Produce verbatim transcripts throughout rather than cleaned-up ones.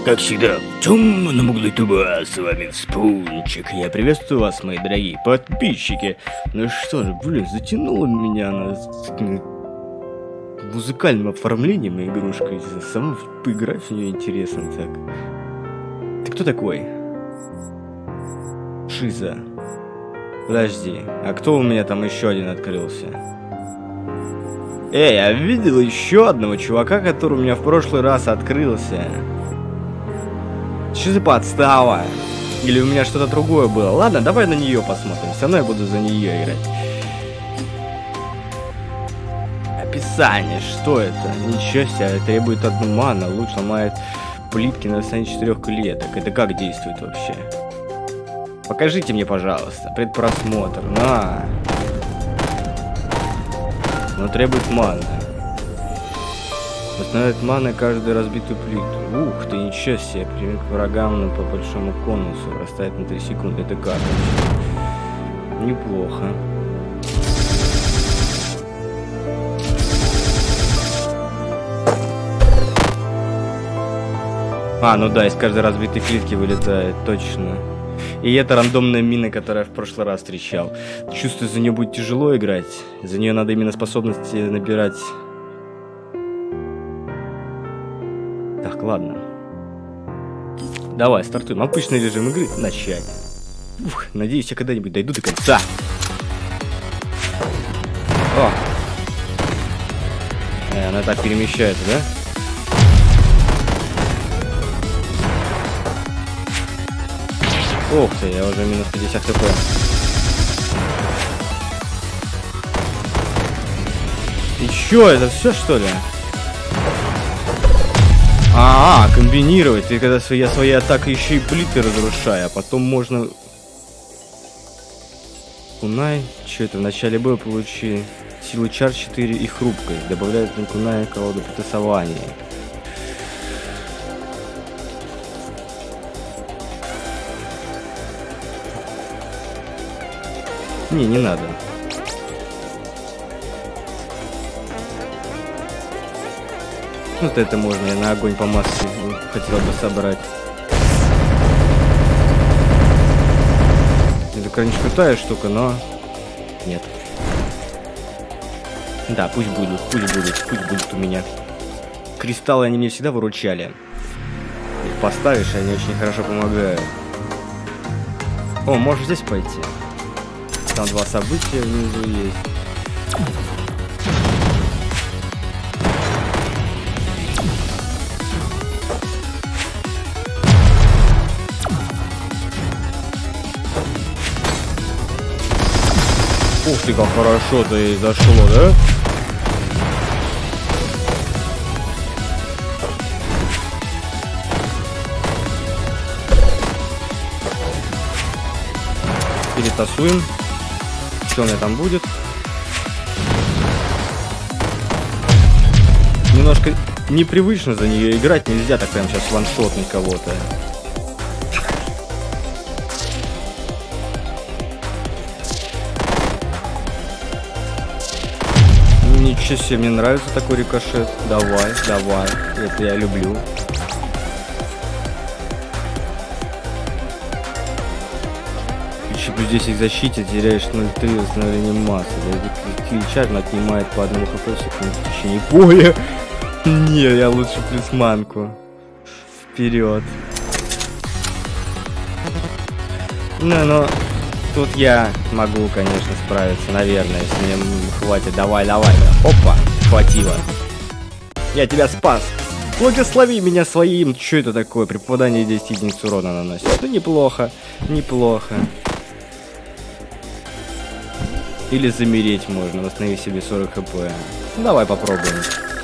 Как всегда, в темном углу туба, с вами Вспунчик. Я приветствую вас, мои дорогие подписчики. Ну что же, блин, затянуло меня на музыкальным оформлением игрушкой. Сама поиграть в нее интересно так. Ты кто такой? Шиза. Подожди, а кто у меня там еще один открылся? Эй, я видел еще одного чувака, который у меня в прошлый раз открылся. Что за подстава? Или у меня что-то другое было? Ладно, давай на нее посмотрим. Все равно я буду за нее играть. Описание. Что это? Ничего себе. Требует одну ману. Луч ломает плитки на расстоянии четырех клеток. Это как действует вообще? Покажите мне, пожалуйста. Предпросмотр. На. Но требует маны. Восстанавливает маны каждую разбитую плиту. Ух ты, ничего себе. Примет к врагам по большому конусу. Растает на три секунды. Это как? Неплохо. А, ну да, из каждой разбитой плитки вылетает. Точно. И это рандомная мина, которую я в прошлый раз встречал. Чувствую, за нее будет тяжело играть. За нее надо именно способности набирать. Так, ладно. Давай, стартуем. Обычный режим игры. Начать. Ух, надеюсь, я когда-нибудь дойду до конца. О! Э, она так перемещается, да? Ух ты, я уже минус пятьдесят хп. И чё, это все что ли? А, -а, -а комбинировать. И когда я своей атакой еще и плиты разрушаю, а потом можно... Кунай. Че это? В начале боя получи силу чар четыре и хрупкость. Добавляет на кунай колоду потасования. Не, не надо. Вот это можно, я на огонь по массе хотел бы собрать. Это, конечно, крутая штука, но... Нет. Да, пусть будут, пусть будут, пусть будут у меня. Кристаллы, они мне всегда выручали. Их поставишь, они очень хорошо помогают. О, можешь здесь пойти. Там два события внизу есть. Ух ты, как хорошо-то и зашло, да? Перетасуем. Что у меня там будет? Немножко непривычно за нее играть. Нельзя так прям сейчас ваншотнуть кого-то. Ничего себе, мне нравится такой рикошет. Давай, давай. Это я люблю. Плюс десять к защите, теряешь ноль целых три восстановления массы. Кильчар отнимает по одному хп в секунду в течение боя. Не, я лучше плюс манку. Вперед. Ну, но тут я могу, конечно, справиться, наверное, если мне хватит. Давай, давай. Опа, хватило. Я тебя спас. Благослови меня своим. Что это такое? При попадании десять единиц урона наносит. Ну, неплохо, неплохо. Или замереть можно, восстанови себе сорок хп. Ну, давай попробуем.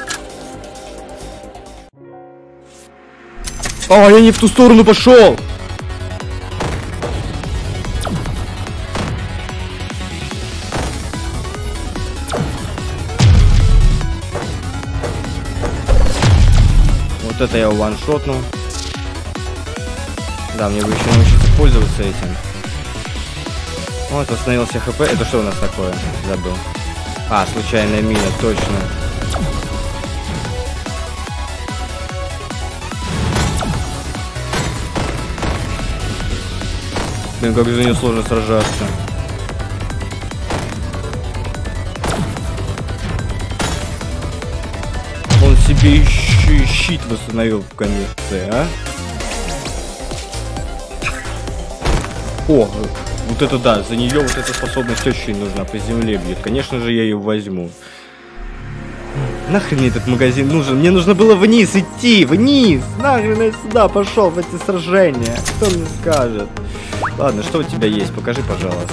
О, я не в ту сторону пошел! Вот это я ваншотнул. Да, мне бы еще научиться пользоваться этим. Вот, восстановился хп. Это что у нас такое? Забыл. А, случайная мина, точно. Блин, как за нее сложно сражаться. Он себе еще и щит восстановил в конце, а? О, вот это да, за нее вот эта способность очень нужна, по земле бьет. Конечно же, я ее возьму. Нахрен мне этот магазин нужен? Мне нужно было вниз идти, вниз! Нахрен я сюда пошел в эти сражения? Кто мне скажет? Ладно, что у тебя есть? Покажи, пожалуйста.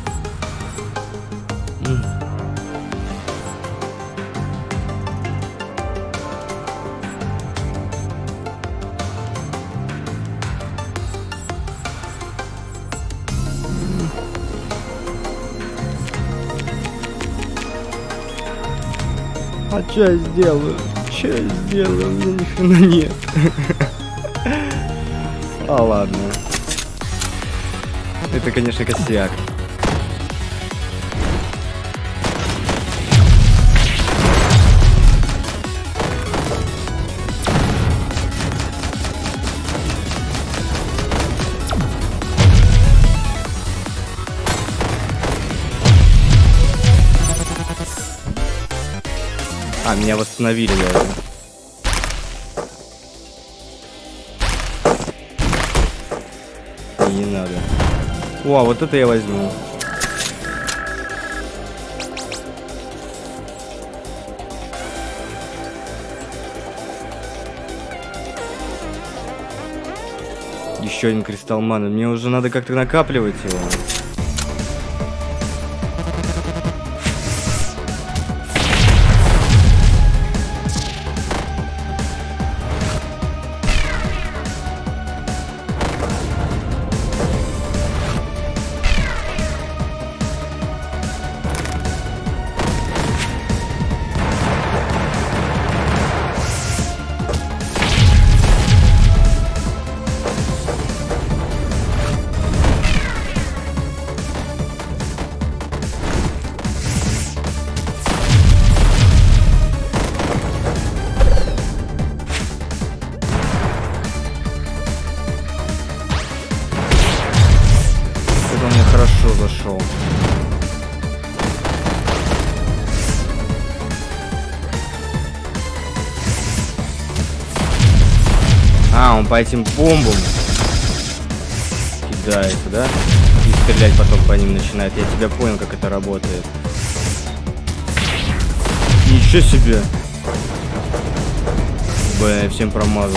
А что я сделаю? Что я сделаю? У меня ни хрена нет. А ладно. Это, конечно, косяк. А, меня восстановили даже. Не надо. О, вот это я возьму. Еще один кристалл маны. Мне уже надо как-то накапливать его. Хорошо зашел. А, он по этим бомбам кидает, да? И стрелять потом по ним начинает. Я тебя понял, как это работает. Ничего себе! Блин, я всем промазал.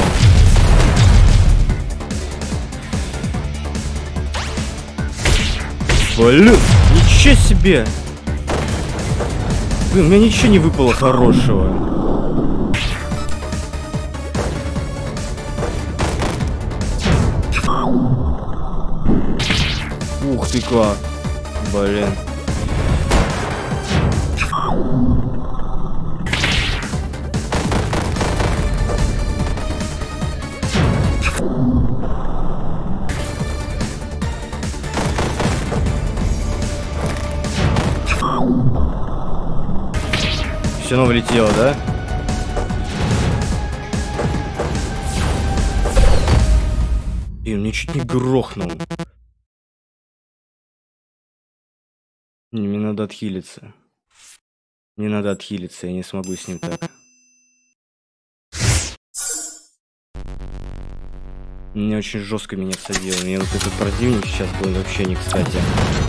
Блин, ничего себе! Блин, у меня ничего не выпало хорошего. Ух ты как! Блин. Все равно влетело, да? И он меня чуть не грохнул. Не, мне надо отхилиться. Мне надо отхилиться, я не смогу с ним так. Мне очень жестко меня всадило. Мне вот этот противник сейчас был вообще не кстати.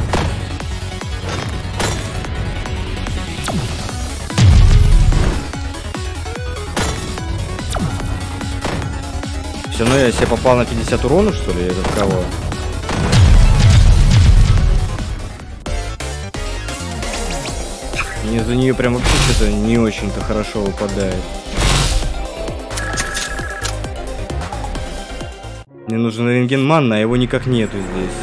Все равно я себе попал на пятьдесят урона, что ли? Это кого? Мне за нее прям вообще что-то не очень-то хорошо выпадает. Мне нужен рентген манна, а его никак нету здесь.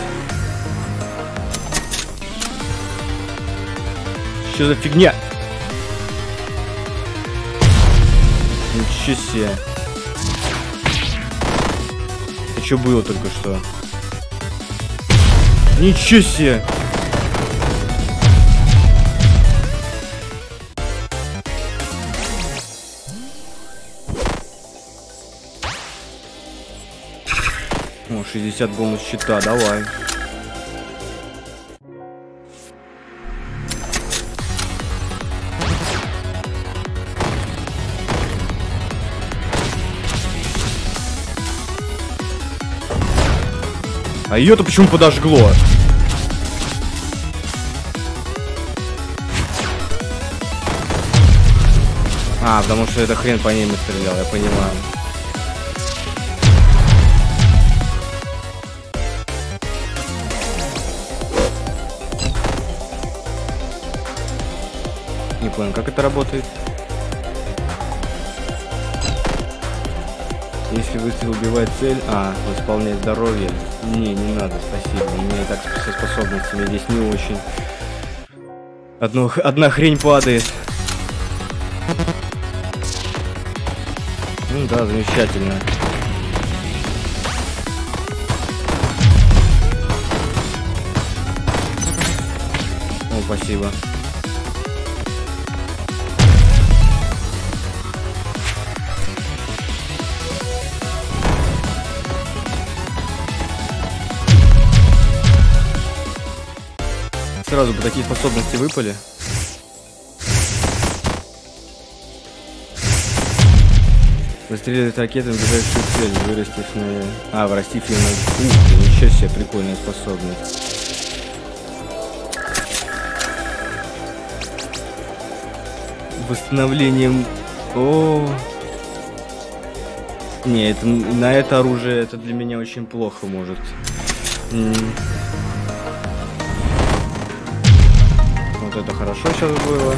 Что за фигня? Ничего себе. А что было только что? Ничего себе! О, шестьдесят бонус щита, давай. А ее-то почему подожгло? А, потому что это хрен по ней мы стрелял, я понимаю. Не понял, как это работает? Если выстрел убивает цель... А, восполняет здоровье. Не, не надо, спасибо. У меня и так со способностями здесь не очень. Одно, одна хрень падает. Ну да, замечательно. О, спасибо. Сразу бы такие способности выпали. Выстреливает ракетами в ближайшую цель, вырастив на... А, вырастив ее на... Ух ты, ничего себе, прикольная способность. Восстановлением... О, не, это, на это оружие это для меня очень плохо может. М -м. Вот это хорошо сейчас было.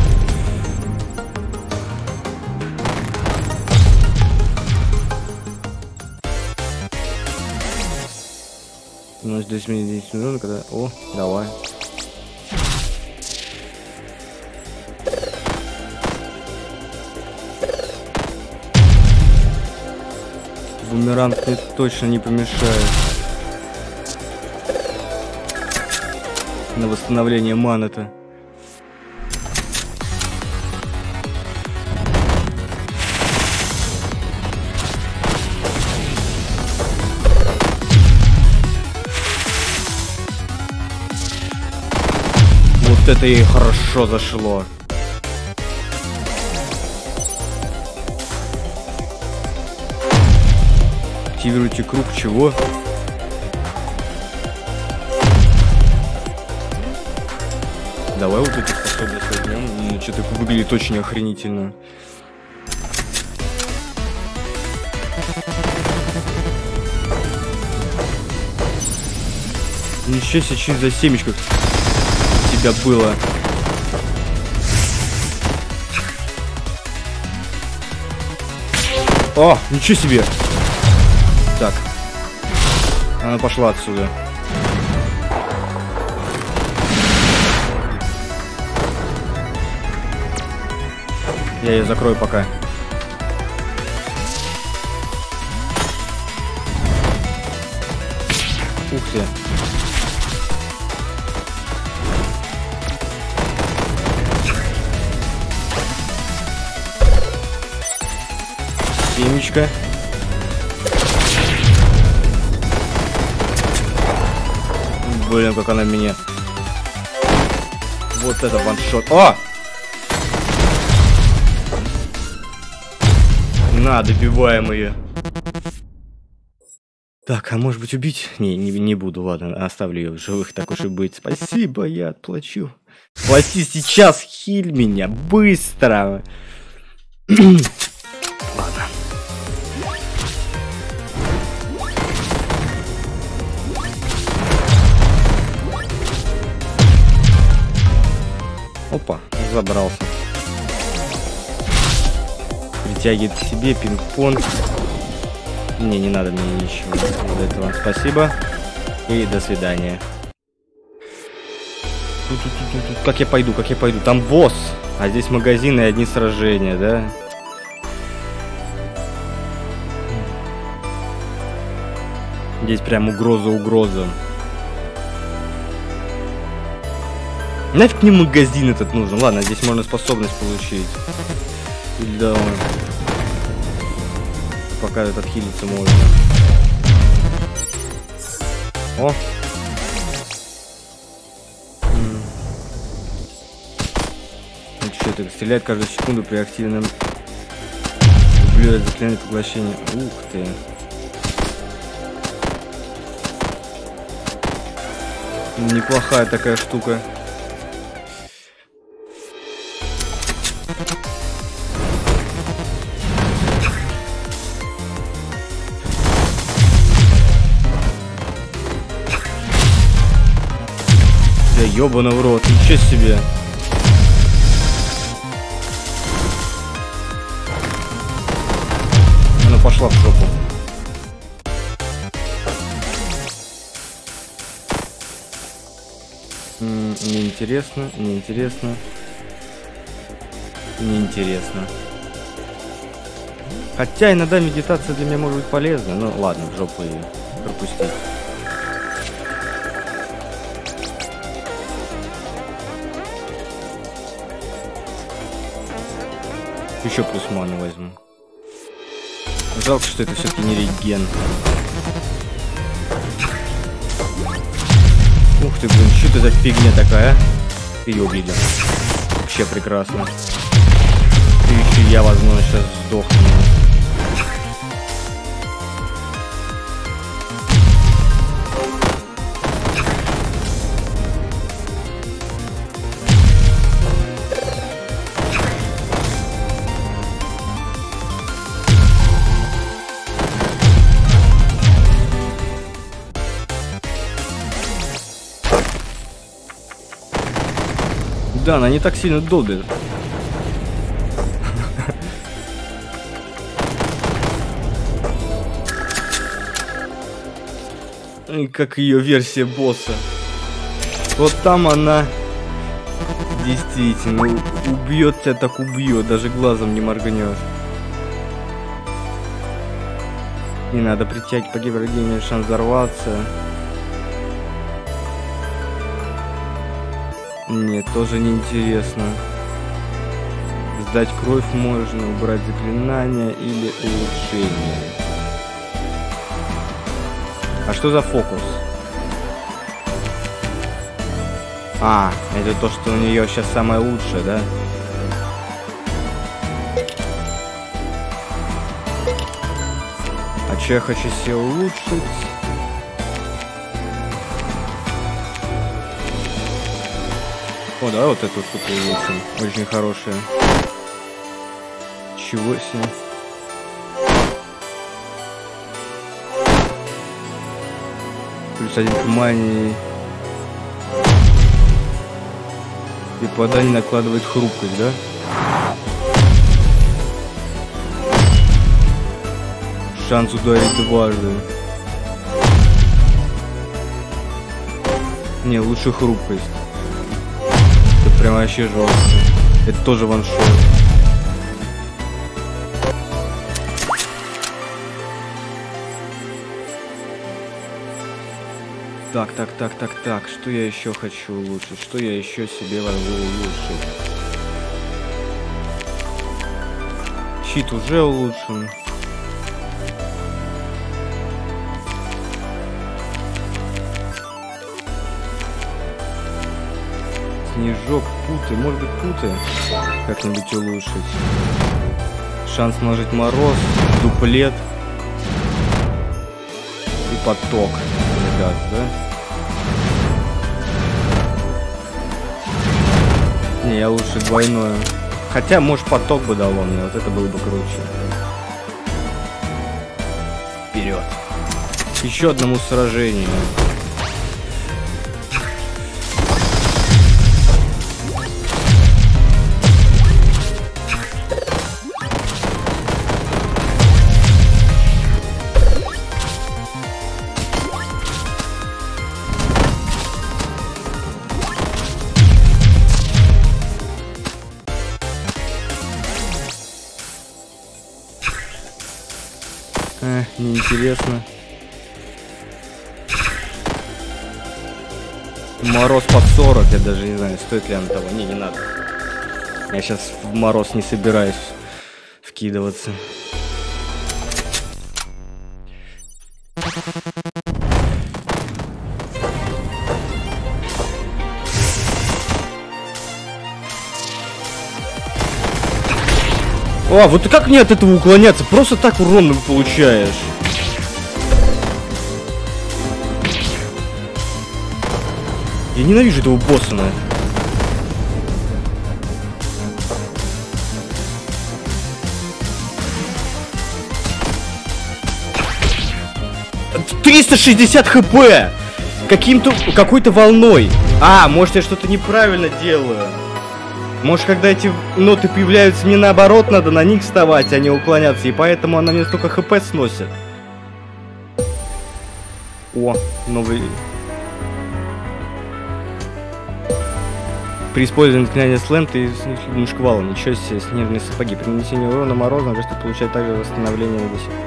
У нас здесь десять минут, когда... О, давай. Бумеранг мне точно не помешает. На восстановление маны-то. Вот это ей хорошо зашло. Активируйте круг чего? Давай вот эту способность возьмем. Ну, что-то выглядит очень охренительно. Ничего себе, что за семечко у тебя было. О, ничего себе. Так. Она пошла отсюда. Я ее закрою пока. Ух ты. Семечка. Блин, как она меня. Вот это ваншот. О! На, добиваем ее. Так, а может быть убить? Не, не, не буду, ладно, оставлю ее в живых, так уж и быть. Спасибо, я отплачу. Плати сейчас, хиль меня, быстро. Ладно. Опа, забрался. Притягивает к себе пинг-понг. Не, не надо мне ничего для этого. Спасибо. И до свидания. Тут, тут, тут, тут. Как я пойду, как я пойду? Там босс. А здесь магазины и одни сражения, да? Здесь прям угроза-угроза. Нафиг мне магазин этот нужен? Ладно, здесь можно способность получить. Да. Пока этот хилиться можно. О! Ну что это? Стреляет каждую секунду при активном... Блюдет заклинание поглощения. Ух ты. Неплохая такая штука. Да ёбаный в рот, ничего себе. Она пошла в жопу. Неинтересно, неинтересно. Неинтересно. Хотя иногда медитация для меня может быть полезна. Ну ладно, в жопу ее пропустить. Еще плюс ману возьму. Жалко, что это все-таки не реген. Ух ты, блин, что это за фигня такая, а? Ее увидел. Вообще прекрасно. И еще я, возможно, сейчас сдохну. Да, она не так сильно долбит. Как ее версия босса. Вот там она действительно убьет тебя, так убьет, даже глазом не моргнешь. Не надо притягивать по гипердине, шанс взорваться. Нет, тоже неинтересно. Сдать кровь можно, убрать заклинания или улучшение. А что за фокус? А, это то, что у нее сейчас самое лучшее, да? А что я хочу себе улучшить? О, да, вот эту штуку улучшим. Очень хорошая. Чего себе. Плюс один к мании. И попадание накладывает хрупкость, да? Шанс ударить дважды. Не, лучше хрупкость. Это прям вообще жестко. Это тоже ваншот. Так, так, так, так, так. Что я еще хочу улучшить? Что я еще себе могу улучшить? Щит уже улучшен. Снежок, путы. Может быть, путы как-нибудь улучшить. Шанс наложить мороз, дуплет и поток. Газ, да? Не, я лучше двойное. Хотя, может, поток бы дало мне. Вот это было бы круче. Вперед. Еще одному сражению. Эх, неинтересно. Мороз под сорок, я даже не знаю, стоит ли он того. Не, не надо. Я сейчас в мороз не собираюсь вкидываться. А, вот как мне от этого уклоняться? Просто так урон получаешь. Я ненавижу этого босса, на. триста шестьдесят хп! Каким-то... какой-то волной. А, может, я что-то неправильно делаю. Может, когда эти ноты появляются, мне наоборот надо на них вставать, а не уклоняться. И поэтому она мне столько хп сносит. О, новый... При использовании заклинания слэм ты с шквалом. Ничего себе, снежные сапоги. При нанесении урона морозом, что получает также восстановление на десять.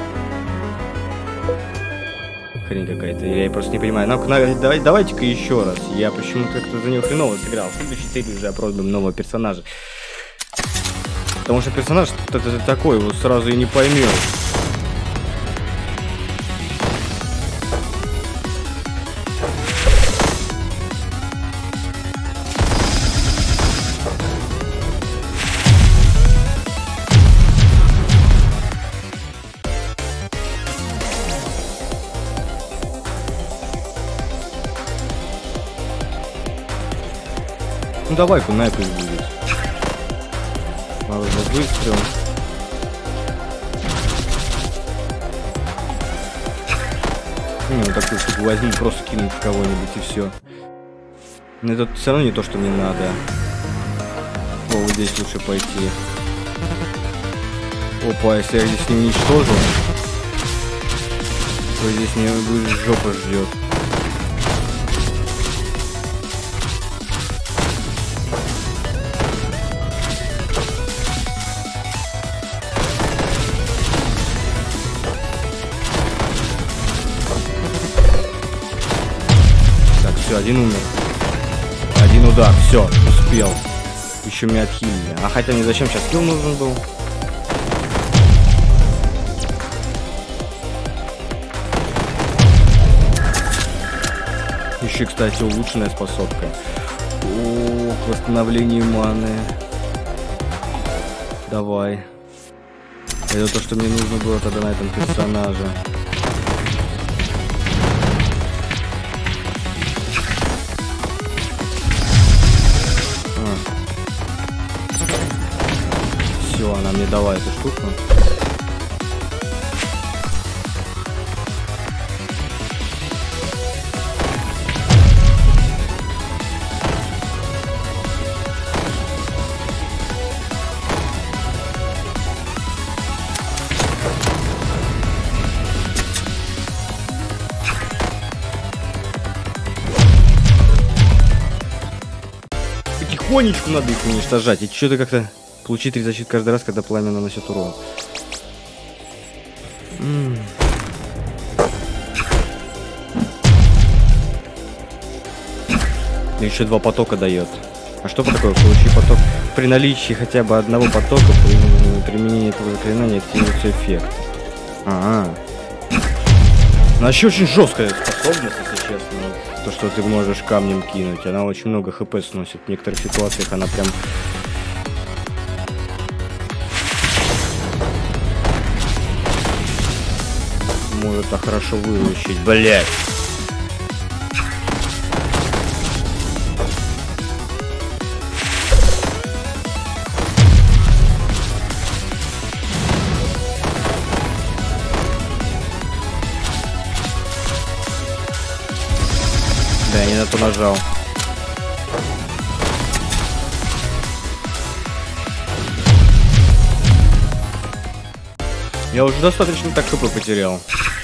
Хрень какая-то, я просто не понимаю. Ну, давай, давайте-ка еще раз. Я почему-то как-то за него хреново сыграл. В следующей серии уже опробуем нового персонажа. Потому что персонаж это такой, его сразу и не поймешь. Ну давай-ка на это будет. Надо за выстрел. Не, ну такую штуку возьми, просто кинуть в кого-нибудь и все. Но это все равно не то, что мне надо. О, вот здесь лучше пойти. Опа, если я здесь не уничтожу, то здесь меня будет жопа ждет. Все, один умер. Один удар, все, успел. Еще меня отхилили. А хотя мне зачем сейчас килл нужен был? Еще, кстати, улучшенная способка. О, восстановление маны. Давай. Это то, что мне нужно было тогда на этом персонаже. Все, она мне дала эту штуку. Потихонечку надо их уничтожать. И что-то как-то получить три защиты каждый раз, когда пламя наносит урон. М -м. Еще два потока дает. А что такое? Получи поток. При наличии хотя бы одного потока при применении этого заклинания активируется эффект. А, -а. Ну, вообще очень жесткая способность, если честно. То, что ты можешь камнем кинуть. Она очень много хп сносит. В некоторых ситуациях она прям... может так хорошо выручить, блять. Да, я не на то нажал. Я уже достаточно так хп потерял.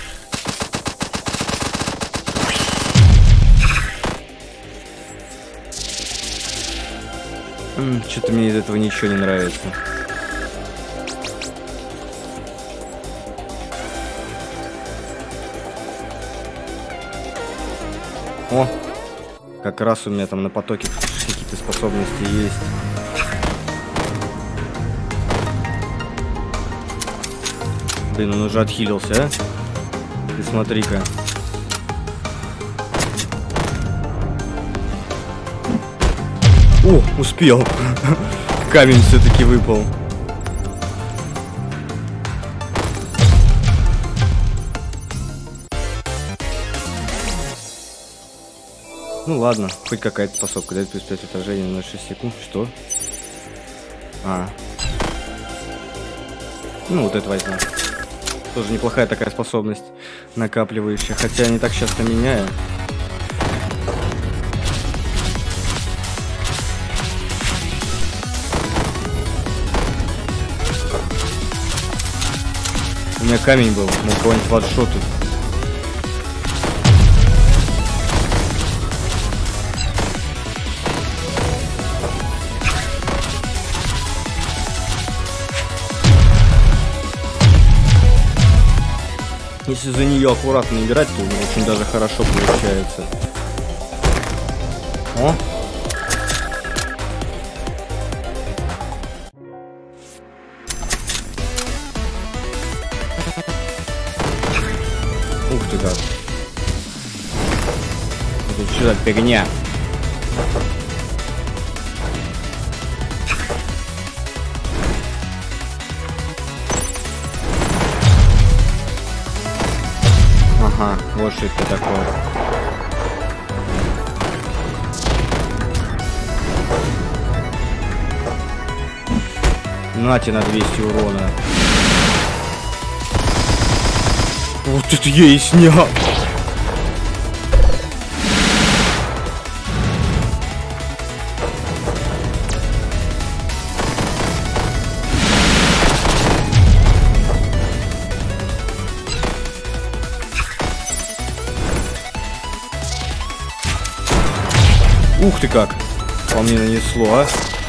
Что-то мне из этого ничего не нравится. О, как раз у меня там на потоке какие-то способности есть. Блин, он уже отхилился, а? Ты смотри-ка. О, успел. Камень все-таки выпал. Ну ладно, хоть какая-то способка. Дает плюс пять отражений на шесть секунд. Что? А. Ну вот это возьму. Тоже неплохая такая способность накапливающая. Хотя я не так часто меняю. У меня камень был, мог кого-нибудь ваншотать. Если за нее аккуратно играть, то очень даже хорошо получается. О! Ух ты как! Это что за фигня? Ага, вот что это такое. Нате на двести урона. Вот это я и снял. Ух ты как! По мне нанесло, а?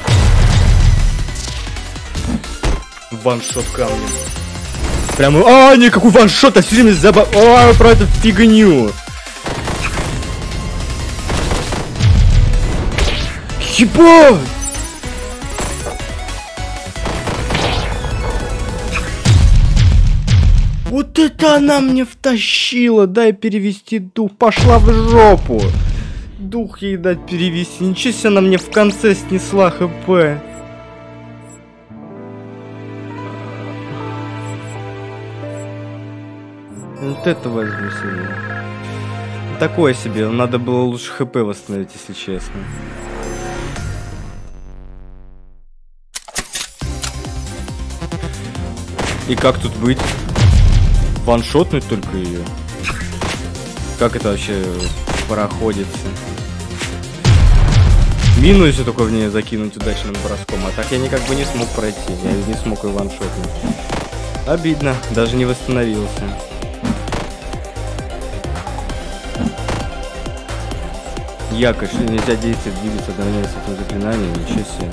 Ваншот камнем. Прямо... А, никакой ваншот, а все время забав... А, про эту фигню! Ебать! Вот это она мне втащила! Дай перевести дух. Пошла в жопу! Дух ей дать перевести. Ничего себе, она мне в конце снесла хп. Вот это возьму себе. Такое себе. Надо было лучше хп восстановить, если честно. И как тут быть? Ваншотнуть только ее? Как это вообще проходится? Мину если только в нее закинуть удачным броском. А так я никак бы не смог пройти. Я не смог ее ваншотнуть. Обидно. Даже не восстановился. Якорь, что нельзя действовать, двигаться одновременно с этим заклинанием. Ничего себе.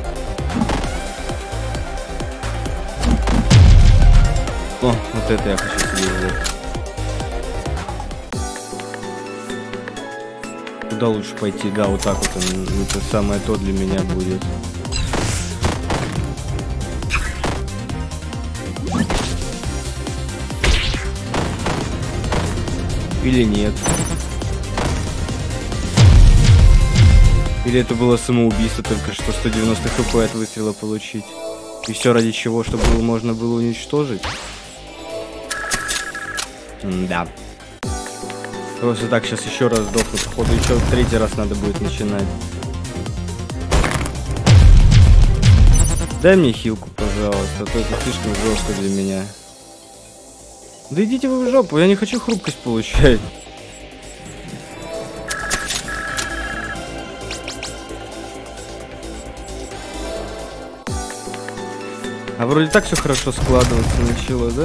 О, вот это я хочу себе взять. Куда лучше пойти? Да, вот так вот. Это самое то для меня будет. Или нет? Или это было самоубийство, только что сто девяносто хп от выстрела получить? И все ради чего? Чтобы его можно было уничтожить? М-да. Просто так сейчас еще раз сдохну. Походу еще в третий раз надо будет начинать. Дай мне хилку, пожалуйста, а то это слишком жестко для меня. Да идите вы в жопу, я не хочу хрупкость получать. А вроде так все хорошо складываться начало, да?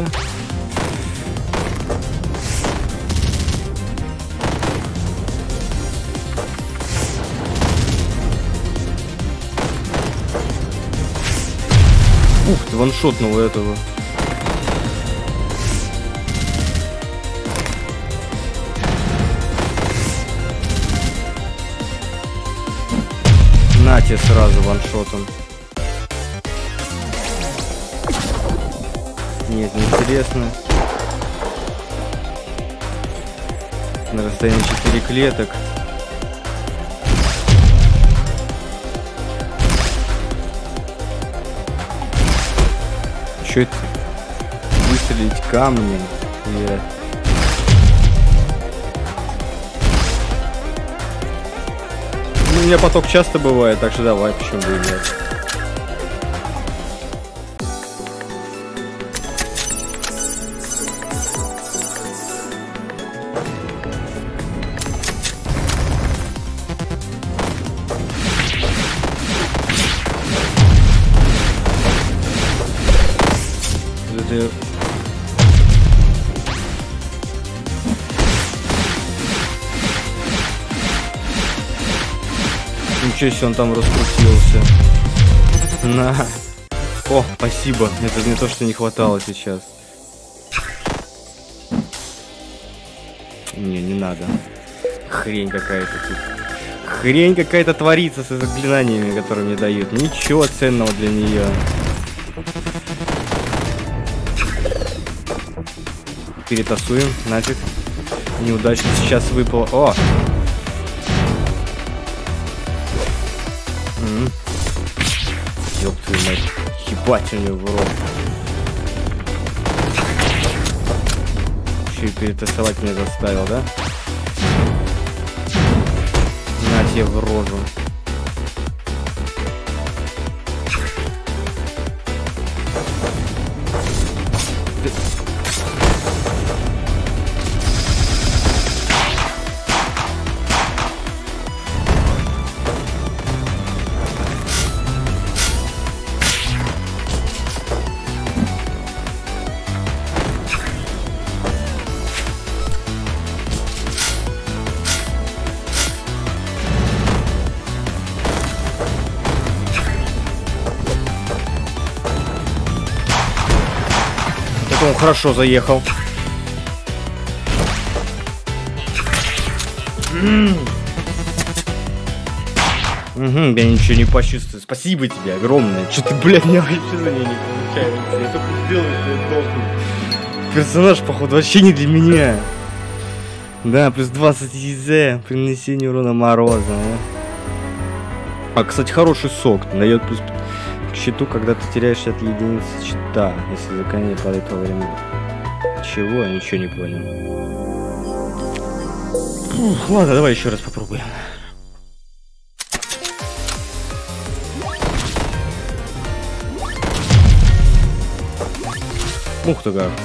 Ух ты, ваншотнул этого. На тебе сразу ваншотом. Нет, неинтересно. На расстоянии четыре клеток. Что это? Выстрелить камнем? Нет. У меня поток часто бывает, так что давай, почему бы и нет. Это... Ничего себе, он там раскрутился. На. О, спасибо. Это не то, что не хватало сейчас. Не, не надо. Хрень какая-то тут. Хрень какая-то творится с заклинаниями, которые мне дают. Ничего ценного для нее. Перетасуем, нафиг. Неудачно сейчас выпало. О! М-м. Ёб твою мать. Ебать у него в рот. Еще и перетасовать меня заставил, да? На тебе в рожу. Он хорошо заехал. Угу, я ничего не почувствую. Спасибо тебе огромное. Что ты, блядь, ни хрена не получается. Я только сделал, что я должен. Персонаж, походу, вообще не для меня. Да, плюс двадцать ЕЗ при нанесении урона мороза. А, а кстати, хороший сок. Дает плюс к щиту, когда ты теряешь от единицы щита, если заклинание падает во время. Чего? Я ничего не понял. Фух, ладно, давай еще раз попробуем. Ух ты как.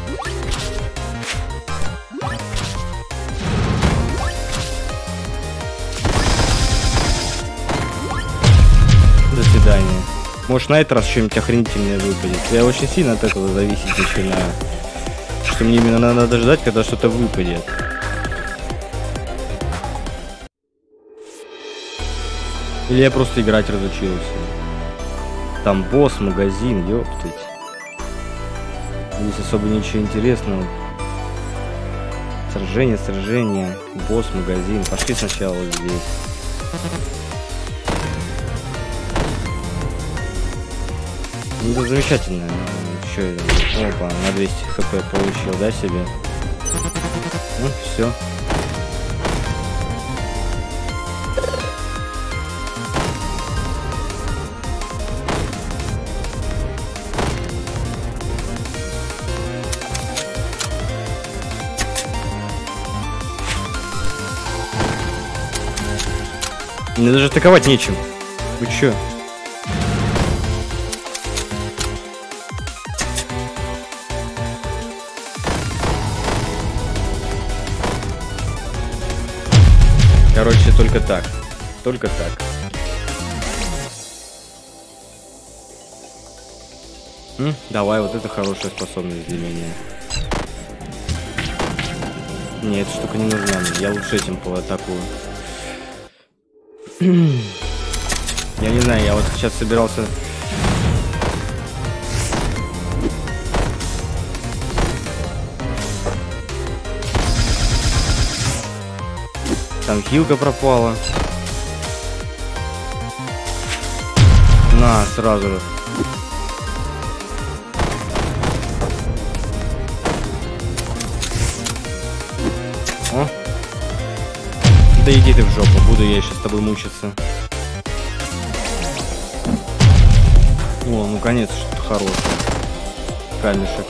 До свидания. Может, на этот раз что-нибудь охренительное выпадет. Я очень сильно от этого зависеть начинаю. Что мне именно надо ждать, когда что-то выпадет. Или я просто играть разучился. Там босс, магазин, ёптыть. Здесь особо ничего интересного. Сражение, сражение, босс, магазин. Пошли сначала вот здесь. Ну, это замечательно. Что это? Опа, на двести хп получил, да, себе? Ну, все. Мне даже атаковать нечем. Вы чё? Короче, только так. Только так. М? Давай, вот это хорошая способность для меня. Нет, эта штука не нужна мне. Я лучше этим поатакую. Я не знаю, я вот сейчас собирался... Там хилка пропала. На, сразу же. О. Да иди ты в жопу, буду я сейчас с тобой мучиться. О, ну конец что-то хорошее. Камешек.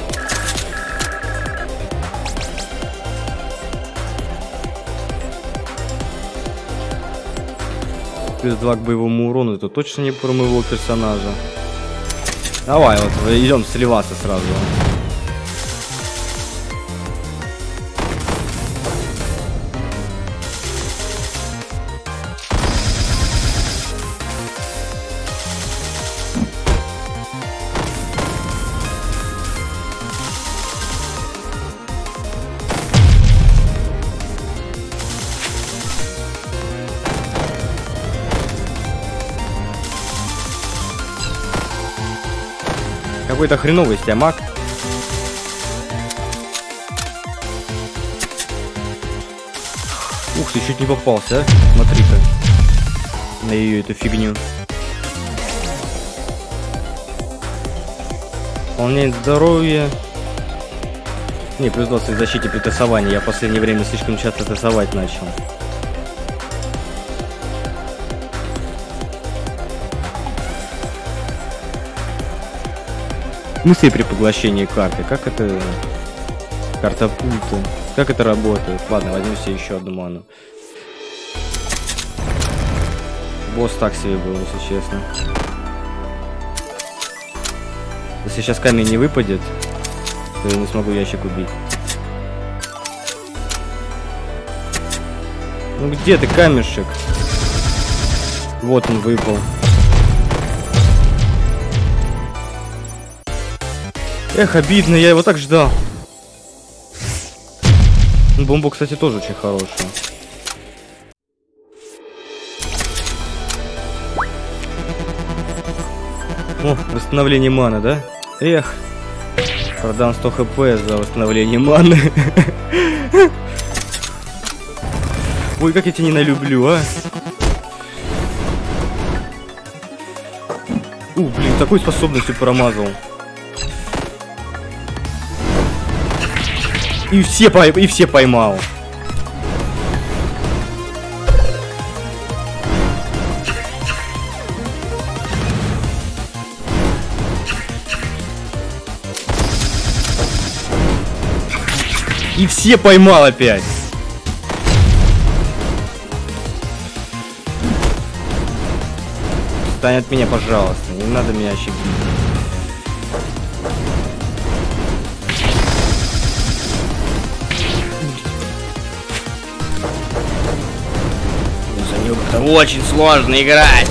Плюс два к боевому урону, это точно не про моего персонажа. Давай, вот идем сливаться сразу. Какой-то хреновый стямак. Ух ты, чуть не попался, а? Смотри-ка на ее эту фигню. Пополняет здоровье. Не, плюс двадцать в защите при тасовании. Я в последнее время слишком часто тасовать начал. Мысли при поглощении карты. Как это... Карта пульта. Как это работает? Ладно, возьму себе еще одну ману. Босс так себе был, если честно. Если сейчас камень не выпадет, то я не смогу ящик убить. Ну где ты, камешек? Вот он выпал. Эх, обидно, я его так ждал. Бомба, кстати, тоже очень хорошая. О, восстановление маны, да? Эх, продам сто хп за восстановление маны. Ой, как я тебя ненавижу, а? У, блин, такой способностью промазал. И все, пой... и все поймал. И все поймал опять. Отстань от меня, пожалуйста. Не надо меня щекить. Это очень сложно играть.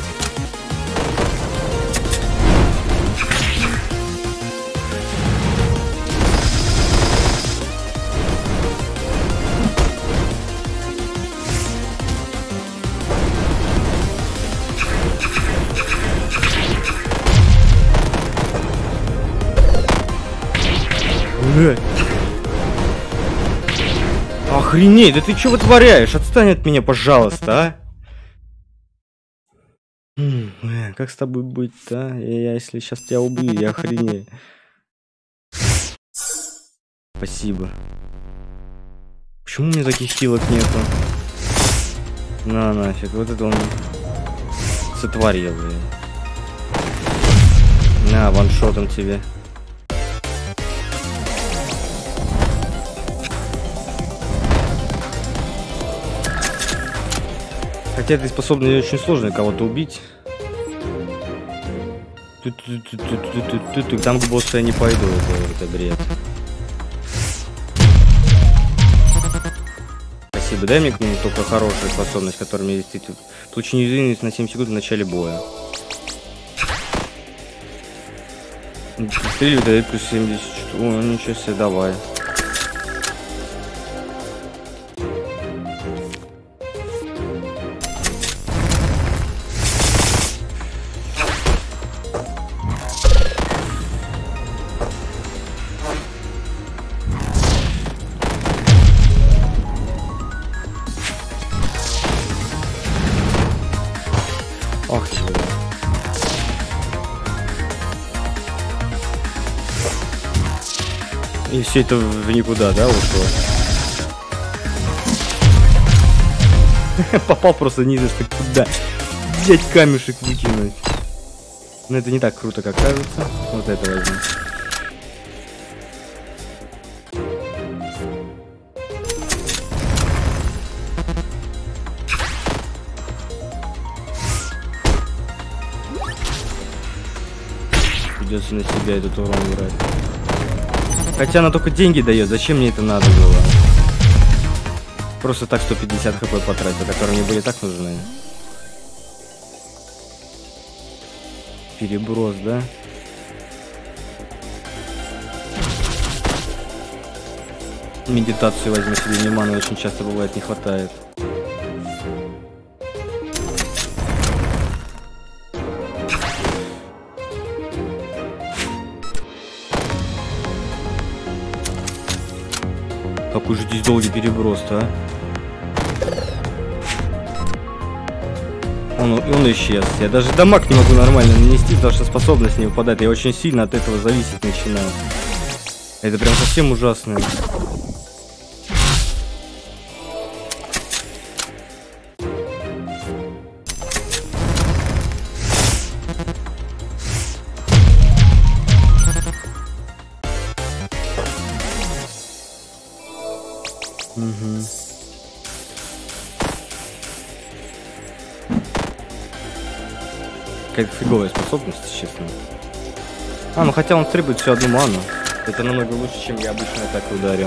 Охренеть, да ты что вытворяешь? Отстань от меня, пожалуйста, а? М, как с тобой быть-то, а? Я, я если сейчас тебя убью, я охренею. Спасибо. Почему у меня таких хилок нету? На нафиг, вот это он сотворил, блин. На, ваншотом тебе. Хотя этой способной очень сложно кого-то убить. Там к боссу я не пойду, это, это бред. Спасибо, дай мне ну, только хорошую способность, которая мне действительно... Получи неуязвимость на семь секунд в начале боя. Стреливай, дай плюс семьдесят. О, ничего себе, давай. Ох, и все это в никуда, да, ушло? Попал просто не за что куда. Взять камешек выкинуть. Но это не так круто, как кажется. Вот это возьму. придется на себя этот урон брать. Хотя она только деньги дает, зачем мне это надо было? Просто так сто пятьдесят хп потратил, которые мне были так нужны. Переброс, да? Медитацию возьми себе, мне маны очень часто бывает не хватает. Какой же здесь долгий переброс-то, а? Он, он исчез. Я даже дамаг не могу нормально нанести, потому что способность не выпадает. Я очень сильно от этого зависеть начинаю. Это прям совсем ужасно. Угу. Какая-то фиговая способность, честно. А, ну хотя он требует всю одну ману. Это намного лучше, чем я обычно так ударю.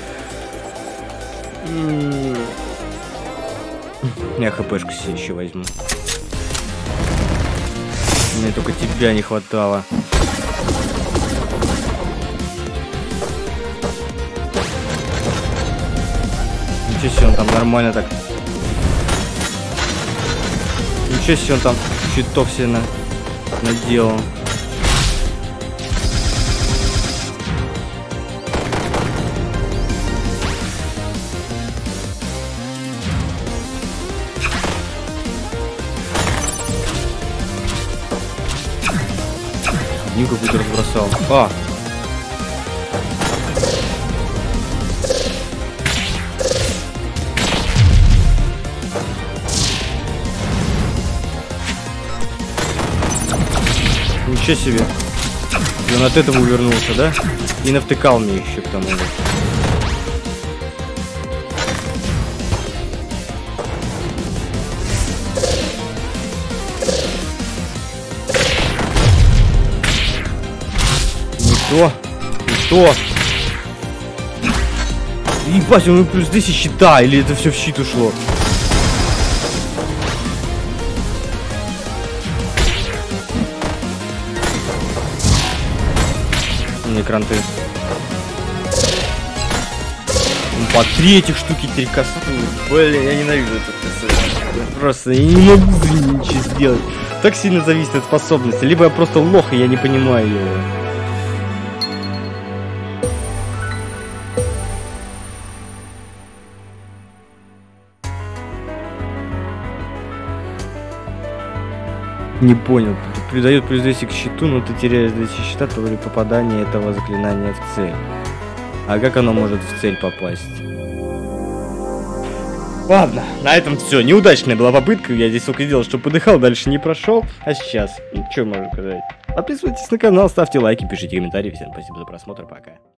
Я хпшку себе еще возьму. Мне только тебя не хватало. Ничего себе, он там нормально так. Ничего себе, он там щитов себе на... наделал. Дню какую-то разбросал. А! Ничего себе. И он от этого увернулся, да? И навтыкал мне еще к тому же. Не то. Не то. Ебать, он плюс десять щита, или это все в щит ушло? Кранты. По три этих штуки, три кастуют. Блин, я ненавижу это. Просто я не могу ничего сделать. Так сильно зависит от способности. Либо я просто лох, и я не понимаю его. Не понял. Придает плюс двести к щиту, но ты теряешь двести щита при попадании этого заклинания в цель. А как оно может в цель попасть? Ладно, на этом все. Неудачная была попытка. Я здесь только сделал, что подыхал, дальше не прошел. А сейчас, что можно сказать? Подписывайтесь на канал, ставьте лайки, пишите комментарии. Всем спасибо за просмотр, пока.